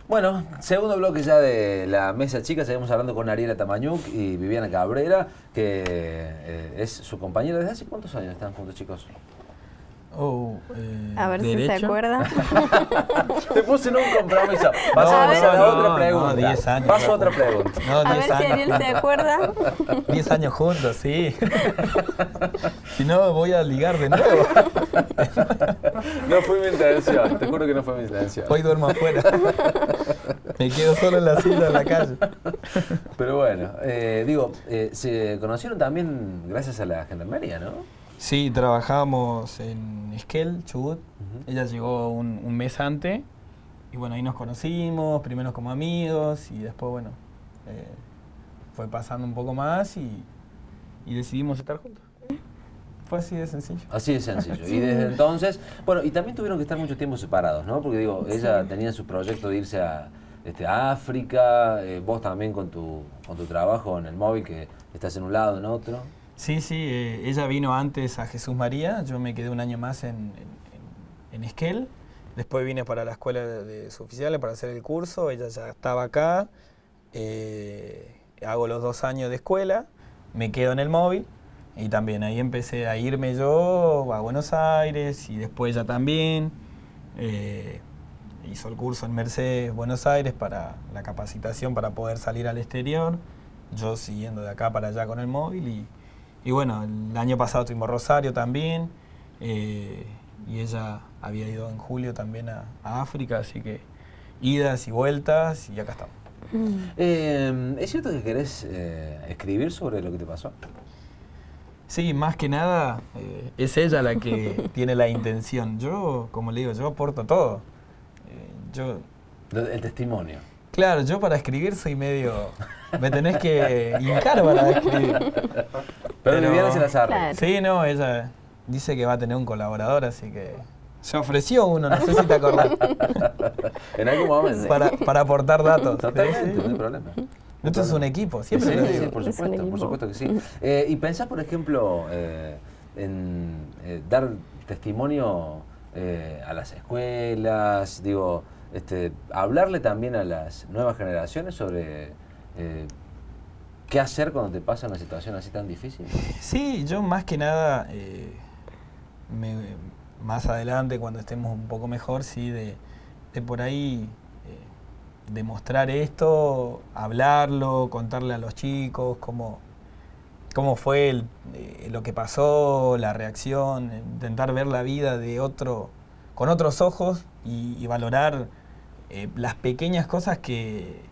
Bueno, segundo bloque ya de la mesa chica, seguimos hablando con Ariela Tamañuc y Viviana Cabrera, que es su compañera. ¿Desde hace cuántos años están juntos, chicos? A ver ¿derecho? Si se acuerda. Te puse en un compromiso. Paso a otra pregunta. No, 10 años. Paso a otra pregunta. No, a ver si Ariel se acuerda. 10 años juntos, sí. Si no, voy a ligar de nuevo. No fue mi intención, te juro que no fue mi intención. Hoy duermo afuera. Me quedo solo en la silla en la calle. Pero bueno, se conocieron también gracias a la gendarmería, ¿no? Sí, trabajamos en Esquel, Chubut. Ella llegó un mes antes y bueno, ahí nos conocimos, primero como amigos y después, bueno, fue pasando un poco más y decidimos estar juntos. Fue así de sencillo. Así de sencillo. Y desde entonces, bueno, y también tuvieron que estar mucho tiempo separados, ¿no? Porque digo, ella tenía su proyecto de irse a África, vos también con tu trabajo en el móvil, que estás en un lado, en otro. Sí, ella vino antes a Jesús María, yo me quedé un año más en Esquel, después vine para la escuela de suboficiales para hacer el curso, ella ya estaba acá, hago los 2 años de escuela, me quedo en el móvil y también ahí empecé a irme yo a Buenos Aires y después ella también, hizo el curso en Mercedes, Buenos Aires para la capacitación para poder salir al exterior, yo siguiendo de acá para allá con el móvil y bueno, el año pasado tuvimos Rosario también, y ella había ido en julio también a África, así que idas y vueltas y acá estamos. ¿Es cierto que querés escribir sobre lo que te pasó? Sí, más que nada es ella la que tiene la intención. Yo, como le digo, yo aporto todo. El testimonio. Claro, yo para escribir soy medio... Me tenés que hincar para escribir. Pero Viviana se las arregla. Claro. Sí, no, ella dice que va a tener un colaborador, así que... Se ofreció uno, no sé si te acordás. En algún momento. Para aportar datos. Totalmente, no hay problema. Esto es un equipo, siempre lo digo. Sí, por supuesto que sí. ¿Y pensás, por ejemplo, en dar testimonio a las escuelas, digo, hablarle también a las nuevas generaciones sobre qué hacer cuando te pasa una situación así tan difícil? Sí, yo más que nada, más adelante cuando estemos un poco mejor, sí, de por ahí demostrar esto, hablarlo, contarle a los chicos cómo fue lo que pasó, la reacción, intentar ver la vida con otros ojos y valorar las pequeñas cosas que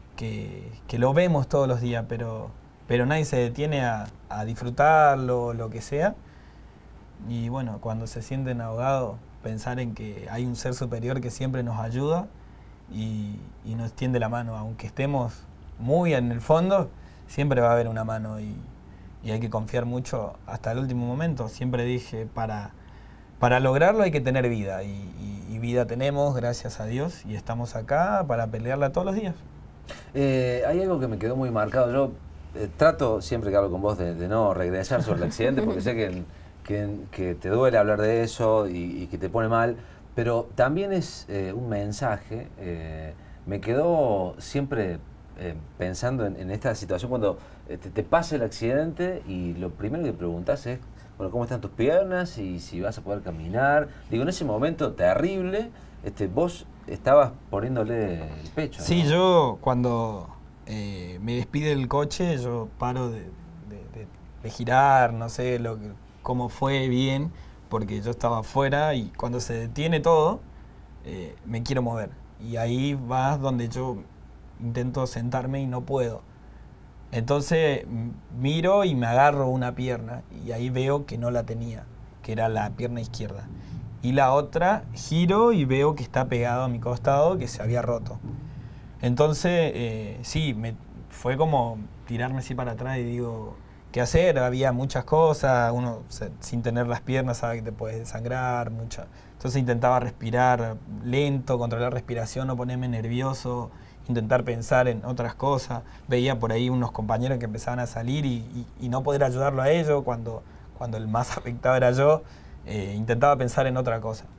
lo vemos todos los días, pero nadie se detiene a disfrutarlo, lo que sea. Y bueno, cuando se sienten ahogados, pensar en que hay un ser superior que siempre nos ayuda y nos tiende la mano. Aunque estemos muy en el fondo, siempre va a haber una mano y hay que confiar mucho hasta el último momento. Siempre dije, para lograrlo hay que tener vida y vida tenemos, gracias a Dios, y estamos acá para pelearla todos los días. Hay algo que me quedó muy marcado. Yo trato siempre que hablo con vos de no regresar sobre el accidente porque sé que te duele hablar de eso y que te pone mal, pero también es un mensaje. Me quedó siempre pensando en esta situación cuando te pasa el accidente y lo primero que preguntás es, bueno, ¿cómo están tus piernas? Y si vas a poder caminar. Digo, en ese momento terrible, vos estabas poniéndole el pecho, ¿no? Sí, yo cuando me despide el coche, yo paro de girar, no sé cómo fue bien, porque yo estaba afuera y cuando se detiene todo, me quiero mover. Y ahí vas donde yo intento sentarme y no puedo. Entonces miro y me agarro una pierna y ahí veo que no la tenía, que era la pierna izquierda. Y la otra giro y veo que está pegado a mi costado, que se había roto. Entonces, sí, fue como tirarme así para atrás y digo, ¿qué hacer? Había muchas cosas, uno sin tener las piernas sabe que te puedes desangrar, entonces intentaba respirar lento, controlar la respiración, no ponerme nervioso, intentar pensar en otras cosas. Veía por ahí unos compañeros que empezaban a salir y no poder ayudarlo a ellos cuando el más afectado era yo. Intentaba pensar en otra cosa.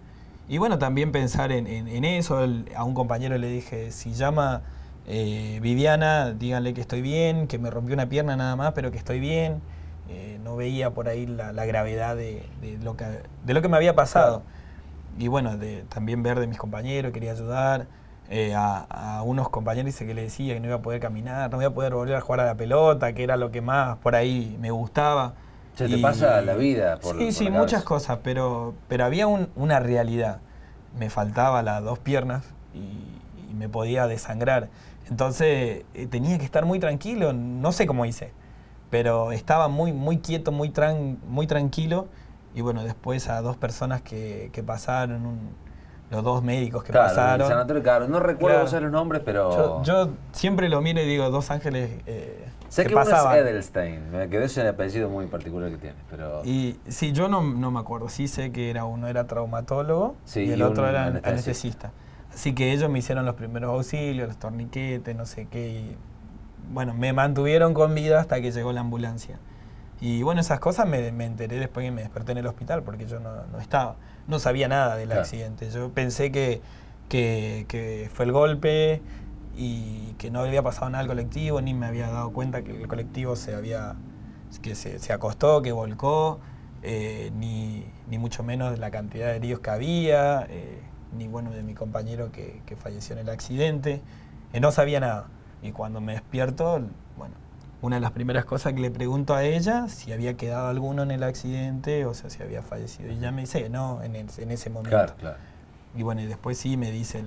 Y bueno, también pensar en eso. A un compañero le dije, si llama Viviana, díganle que estoy bien, que me rompió una pierna nada más, pero que estoy bien. No veía por ahí la gravedad de lo que me había pasado. Claro. Y bueno, también ver de mis compañeros, quería ayudar. A unos compañeros dice que le decía que no iba a poder caminar, no iba a poder volver a jugar a la pelota, que era lo que más por ahí me gustaba. Se te pasa la vida Sí, la muchas cabeza. cosas, pero había una realidad. Me faltaba las dos piernas y me podía desangrar. Entonces tenía que estar muy tranquilo, no sé cómo hice, pero estaba muy quieto, muy tranquilo. Y bueno, después a dos personas que pasaron, los dos médicos que Claro, pasaron. el sanatorio, claro. No recuerdo Claro. los nombres, pero... Yo siempre lo miro y digo, dos ángeles sé que pasaban. uno es Edelstein, me quedé ese apellido muy particular que tiene, pero... Y sí, yo no me acuerdo, sí sé que uno era traumatólogo Sí, y el y otro un era anestesista. anestesista. Así que ellos me hicieron los primeros auxilios, los torniquetes, no sé qué. Y, bueno, me mantuvieron con vida hasta que llegó la ambulancia. Y bueno, esas cosas me enteré después que me desperté en el hospital, porque yo no sabía nada del Claro. accidente. Yo pensé que fue el golpe y que no había pasado nada al colectivo, ni me había dado cuenta que el colectivo se acostó, que volcó, ni mucho menos de la cantidad de heridos que había, ni bueno de mi compañero que falleció en el accidente. No sabía nada. Y cuando me despierto, bueno, una de las primeras cosas que le pregunto a ella, si había quedado alguno en el accidente, o sea, si había fallecido. Y ella me dice que no, en ese momento. Claro, claro. Y bueno, y después sí me dice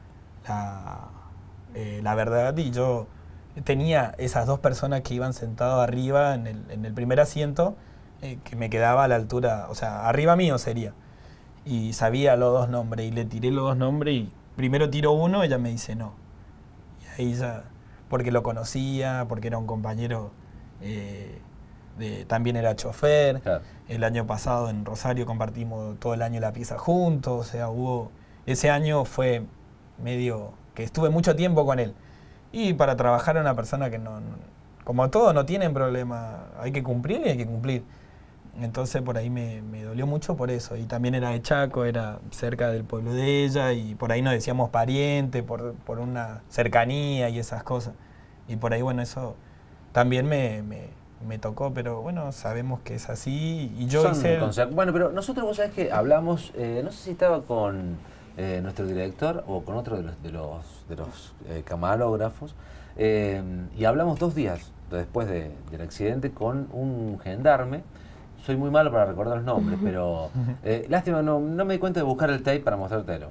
la verdad, y yo tenía esas dos personas que iban sentados arriba en el primer asiento, que me quedaba a la altura, o sea, arriba mío sería. Y sabía los dos nombres, y le tiré los dos nombres, y primero tiro uno, ella me dice no. Y ahí ya, porque lo conocía, porque era un compañero, también era chofer. Claro. El año pasado en Rosario compartimos todo el año la pieza juntos, o sea, ese año fue medio que estuve mucho tiempo con él. Y para trabajar a una persona que como todo, no tienen problema, hay que cumplir y hay que cumplir. Entonces por ahí me dolió mucho por eso. Y también era de Chaco, era cerca del pueblo de ella, y por ahí nos decíamos pariente, por una cercanía y esas cosas. Y por ahí, bueno, eso también me tocó, pero bueno, sabemos que es así. Y yo hice... Bueno, pero nosotros, vos sabés que hablamos, no sé si estaba con nuestro director o con otro de los camarógrafos, y hablamos 2 días después del accidente con un gendarme. Soy muy malo para recordar los nombres, pero lástima, no me di cuenta de buscar el tape para mostrártelo.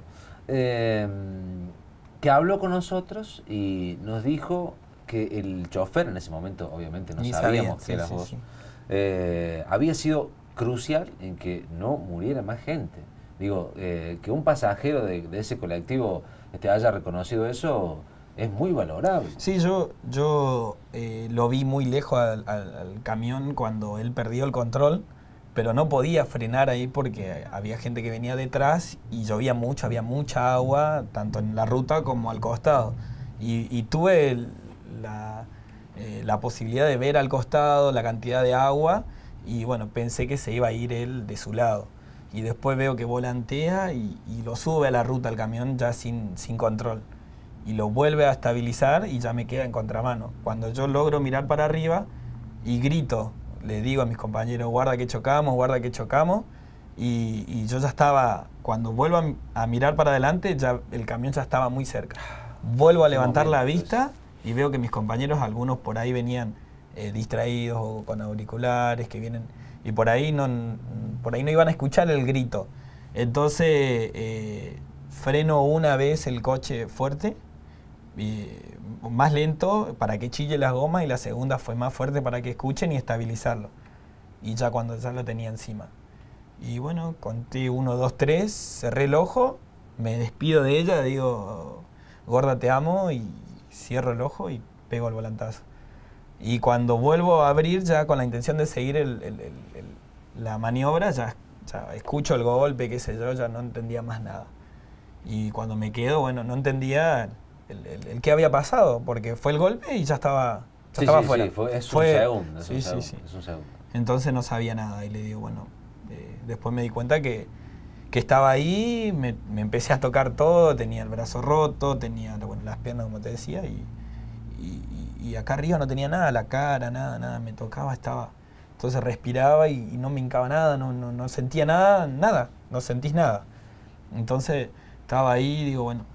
Que habló con nosotros y nos dijo que el chofer, en ese momento obviamente no sabíamos que eras vos, había sido crucial en que no muriera más gente. Digo, que un pasajero de ese colectivo haya reconocido eso es muy valorable. Sí, yo lo vi muy lejos al camión cuando él perdió el control, pero no podía frenar ahí porque había gente que venía detrás y llovía mucho, había mucha agua, tanto en la ruta como al costado. Y tuve la posibilidad de ver al costado la cantidad de agua y bueno, pensé que se iba a ir él de su lado. Y después veo que volantea y lo sube a la ruta el camión ya sin control. Y lo vuelve a estabilizar y ya me queda en contramano. Cuando yo logro mirar para arriba y grito, le digo a mis compañeros, guarda que chocamos, y yo ya estaba, cuando vuelvo a mirar para adelante, ya el camión ya estaba muy cerca. Vuelvo a levantar la vista y veo que mis compañeros, algunos por ahí venían distraídos o con auriculares, que vienen, y por ahí no iban a escuchar el grito. Entonces freno una vez el coche fuerte, más lento para que chille las gomas, y la segunda fue más fuerte para que escuchen y estabilizarlo. Y ya cuando ya lo tenía encima. Y bueno, conté 1, 2, 3, cerré el ojo, me despido de ella, digo, gorda te amo, y cierro el ojo y pego el volantazo. Y cuando vuelvo a abrir ya con la intención de seguir la maniobra, ya escucho el golpe, qué sé yo, ya no entendía más nada. Y cuando me quedo, bueno, no entendía el qué había pasado, porque fue el golpe y ya estaba fuera. Sí, es un segundo. Sí. Entonces no sabía nada y le digo, bueno, después me di cuenta que que estaba ahí, me empecé a tocar todo, tenía el brazo roto, tenía las piernas, como te decía, y acá arriba no tenía nada, la cara, nada, me tocaba, estaba... Entonces respiraba y no me hincaba nada, no sentía nada, no sentís nada. Entonces estaba ahí, digo, bueno,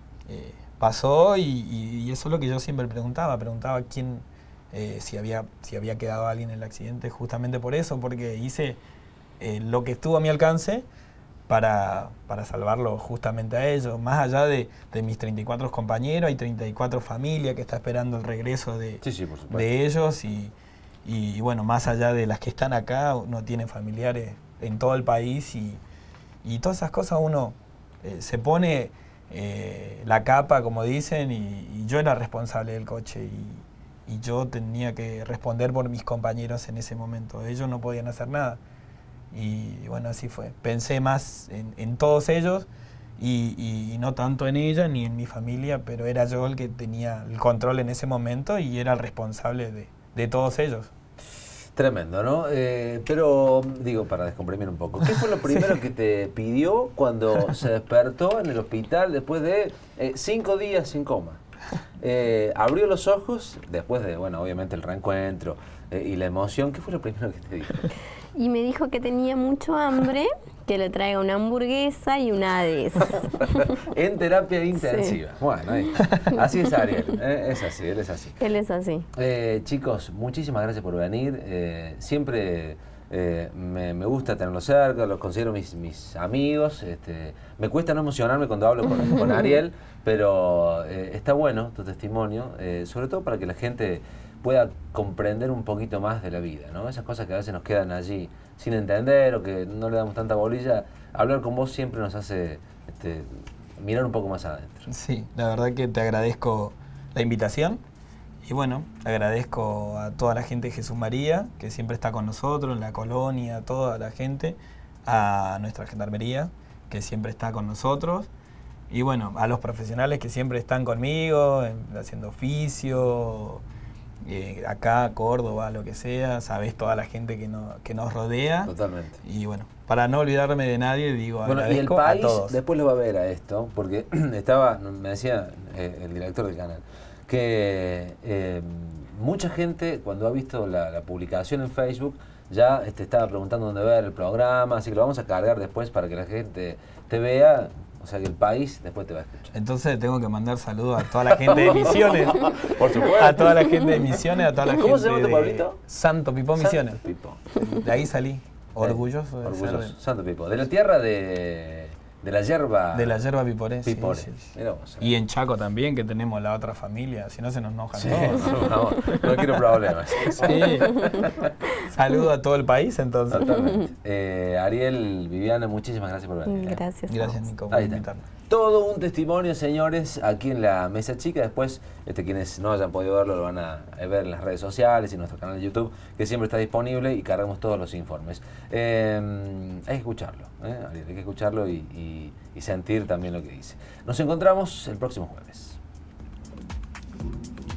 pasó y eso es lo que yo siempre preguntaba quién, si había quedado alguien en el accidente, justamente por eso, porque hice lo que estuvo a mi alcance para salvarlo justamente a ellos. Más allá de mis 34 compañeros, hay 34 familias que está esperando el regreso de ellos y bueno, más allá de las que están acá, uno tiene familiares en todo el país y todas esas cosas uno se pone la capa, como dicen, y yo era responsable del coche y yo tenía que responder por mis compañeros en ese momento. Ellos no podían hacer nada. Y bueno, así fue. Pensé más en todos ellos y no tanto en ella ni en mi familia, pero era yo el que tenía el control en ese momento y era el responsable de todos ellos. Tremendo, ¿no? Pero, digo, para descomprimir un poco, ¿qué fue lo primero que te pidió cuando se despertó en el hospital después de 5 días sin coma? Abrió los ojos, después de, bueno, obviamente el reencuentro y la emoción, ¿qué fue lo primero que te dijo? Y me dijo que tenía mucho hambre, que le traiga una hamburguesa y una Hades. En terapia intensiva. Sí. Bueno, ahí. Así es Ariel, es así, él es así. Él es así. Chicos, muchísimas gracias por venir. Siempre me gusta tenerlos cerca, los considero mis amigos. Me cuesta no emocionarme cuando hablo con Ariel, pero está bueno tu testimonio, sobre todo para que la gente pueda comprender un poquito más de la vida, ¿no? Esas cosas que a veces nos quedan allí sin entender o que no le damos tanta bolilla. Hablar con vos siempre nos hace mirar un poco más adentro. Sí, la verdad que te agradezco la invitación y bueno, agradezco a toda la gente de Jesús María que siempre está con nosotros, en la colonia, a toda la gente, a nuestra gendarmería que siempre está con nosotros y bueno, a los profesionales que siempre están conmigo, haciendo oficio, acá, Córdoba, lo que sea, sabés toda la gente que nos rodea. Totalmente. Y bueno, para no olvidarme de nadie, digo, bueno, agradezco y el país a todos. Después lo va a ver a esto, porque me decía el director del canal, que mucha gente cuando ha visto la publicación en Facebook ya estaba preguntando dónde ver el programa, así que lo vamos a cargar después para que la gente te vea. O sea que el país después te va a escuchar. Entonces tengo que mandar saludos a toda la gente de Misiones. Por supuesto. A toda la gente de Misiones, a toda la gente de... ¿Cómo se llama tu pueblito? Santo Pipó, Misiones. Santo Pipó. De ahí salí, orgulloso de ser de... Santo Pipó. De la tierra de la yerba... De la yerba piporé. Piporé. Sí. Mirá vos, y en Chaco también, que tenemos la otra familia, si no se nos enojan todos. No quiero problemas. Sí. Saludo a todo el país, entonces. Totalmente. Ariel, Viviana, muchísimas gracias por venir. Gracias. Gracias, Nico, por invitarme. Todo un testimonio, señores, aquí en la Mesa Chica. Después, quienes no hayan podido verlo, lo van a ver en las redes sociales y en nuestro canal de YouTube, que siempre está disponible y cargamos todos los informes. Hay que escucharlo, Ariel, hay que escucharlo y sentir también lo que dice. Nos encontramos el próximo jueves.